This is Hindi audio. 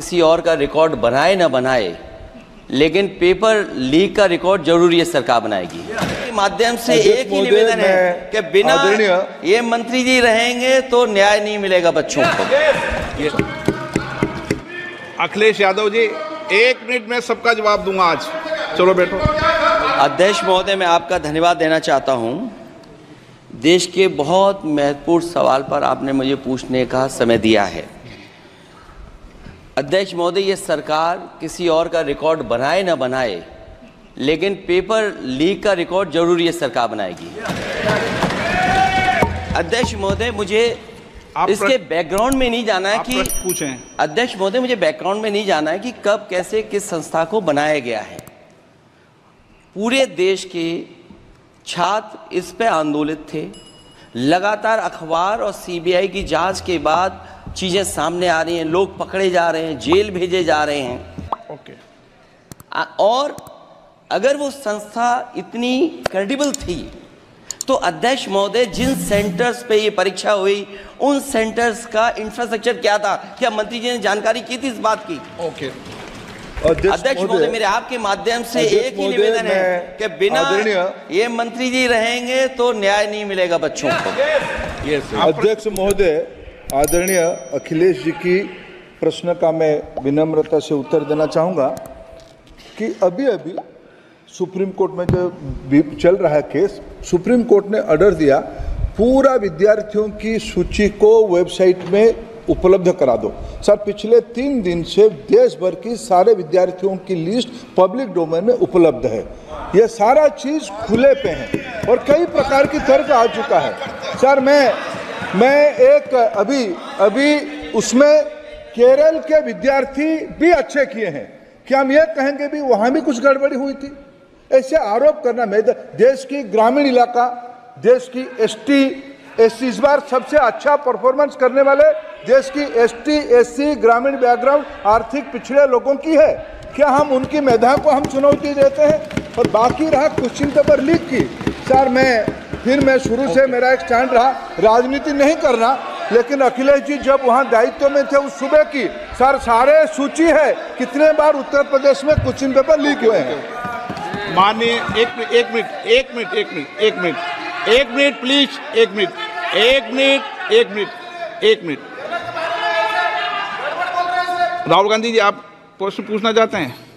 किसी और का रिकॉर्ड बनाए ना बनाए, लेकिन पेपर लीक का रिकॉर्ड जरूर ये सरकार बनाएगी। के माध्यम से एक ही निवेदन है कि बिना ये मंत्री जी रहेंगे तो न्याय नहीं मिलेगा बच्चों को। अखिलेश यादव जी, 1 मिनट में सबका जवाब दूंगा आज। चलो बैठो। अध्यक्ष महोदय, मैं आपका धन्यवाद देना चाहता हूं। देश के बहुत महत्वपूर्ण सवाल पर आपने मुझे पूछने का समय दिया है। अध्यक्ष महोदय, ये सरकार किसी और का रिकॉर्ड बनाए ना बनाए, लेकिन पेपर लीक का रिकॉर्ड जरूर ये सरकार बनाएगी। अध्यक्ष महोदय, मुझे इसके बैकग्राउंड में नहीं जाना है कि पूछें। अध्यक्ष महोदय, मुझे बैकग्राउंड में नहीं जाना है कि कब कैसे किस संस्था को बनाया गया है। पूरे देश के छात्र इस पे आंदोलित थे। लगातार अखबार और सीबीआई की जांच के बाद चीजें सामने आ रही हैं, लोग पकड़े जा रहे हैं, जेल भेजे जा रहे हैं। ओके। और अगर वो संस्था इतनी क्रेडिबल थी तो अध्यक्ष महोदय, जिन सेंटर्स पे ये परीक्षा हुई उन सेंटर्स का इंफ्रास्ट्रक्चर क्या था? क्या मंत्री जी ने जानकारी की थी इस बात की? ओके। अध्यक्ष महोदय, मेरे आपके माध्यम से एक ही निवेदन है कि बिना ये मंत्री जी रहेंगे तो न्याय नहीं मिलेगा बच्चों को। अध्यक्ष महोदय, आदरणीय अखिलेश जी की प्रश्न का मैं विनम्रता से उत्तर देना चाहूँगा कि अभी अभी सुप्रीम कोर्ट में जो चल रहा है केस, सुप्रीम कोर्ट ने ऑर्डर दिया पूरा विद्यार्थियों की सूची को वेबसाइट में उपलब्ध करा दो। सर, पिछले 3 दिन से देश भर की सारे विद्यार्थियों की लिस्ट पब्लिक डोमेन में उपलब्ध है। ये सारा चीज़ खुले पे है और कई प्रकार की तर्क आ चुका है। सर, मैं एक अभी उसमें केरल के विद्यार्थी भी अच्छे किए हैं। क्या हम ये कहेंगे भी वहाँ भी कुछ गड़बड़ी हुई थी? ऐसे आरोप करना, मैं देश की ग्रामीण इलाका, देश की एसटी एससी इस बार सबसे अच्छा परफॉर्मेंस करने वाले देश की एसटी एससी ग्रामीण बैकग्राउंड आर्थिक पिछड़े लोगों की है। क्या हम उनकी मेधा को हम चुनौती देते हैं? और बाकी रहा क्वेश्चन पेपर लीक की, सर मैं शुरू से मेरा एक स्टैंड रहा, राजनीति नहीं करना, लेकिन अखिलेश जी जब वहाँ दायित्व में थे उस सुबह की सर सारे सूची है कितने बार उत्तर प्रदेश में क्वेश्चन पेपर लीक हुए हैं। माननीय एक मिनट प्लीज, एक मिनट। राहुल गांधी जी, आप प्रश्न पूछना चाहते हैं?